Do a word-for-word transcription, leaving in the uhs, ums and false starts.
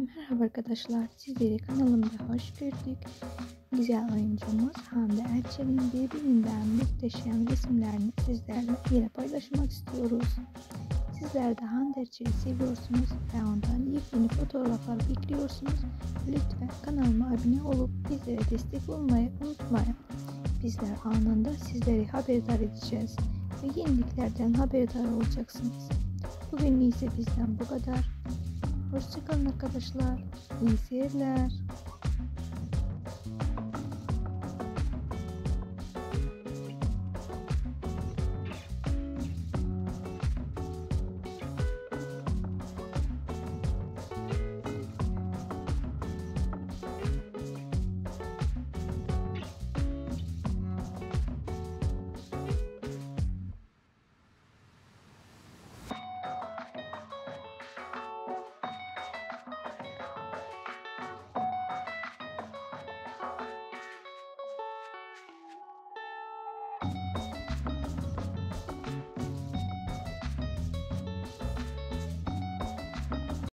Merhaba arkadaşlar, sizleri kanalımda hoş gördük. Güzel oyuncumuz Hande Erçel'in birbirinden muhteşem resimlerini sizlerle yine paylaşmak istiyoruz. Sizler de Hande Erçel'i seviyorsunuz ve ondan yepyeni fotoğraflar bekliyorsunuz. Lütfen kanalıma abone olup bizlere destek olmayı unutmayın. Bizler anında sizleri haberdar edeceğiz ve yeniliklerden haberdar olacaksınız. Bugün ise bizden bu kadar. Hoşçakalın arkadaşlar. İyi seyirler.